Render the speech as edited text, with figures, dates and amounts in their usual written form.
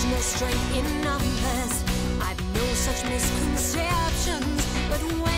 no strength in numbers. I've no such misconceptions, but when